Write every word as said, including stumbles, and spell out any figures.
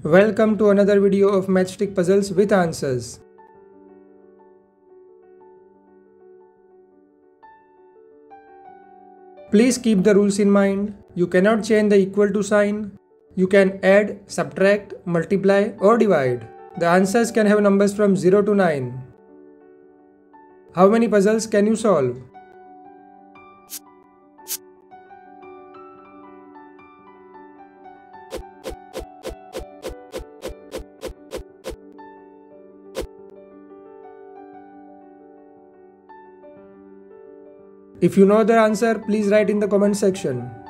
Welcome to another video of Matchstick Puzzles with answers. Please keep the rules in mind. You cannot change the equal to sign. You can add, subtract, multiply or divide. The answers can have numbers from zero to nine. How many puzzles can you solve? If you know the answer, please write in the comment section.